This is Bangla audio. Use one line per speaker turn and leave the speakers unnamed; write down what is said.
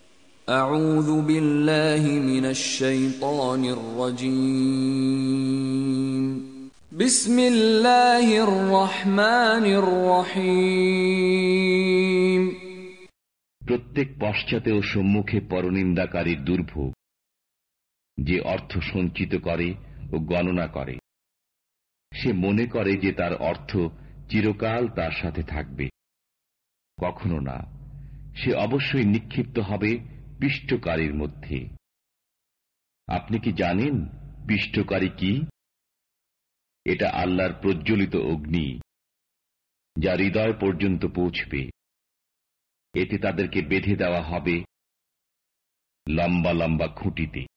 أعوذ بالله من الشيطان الرجيم بسم الله الرحمن الرحيم
প্রত্যেক পশ্চাতে ও সম্মুখে পরনিন্দাকারীর দুর্ভোগ, যে অর্থ সঞ্চিত করে ও গণনা করে, সে মনে করে যে তার অর্থ চিরকাল তার সাথে থাকবে। কখনো না, সে অবশ্যই নিক্ষিপ্ত হবে পিষ্টকারীর মধ্যে। আপনি কি জানেন পিষ্টকারী কি? এটা আল্লাহর প্রজ্বলিত অগ্নি, যা হৃদয় পর্যন্ত পৌঁছবে। এতে তাদেরকে বেঁধে দেওয়া হবে লম্বা লম্বা খুঁটিতে।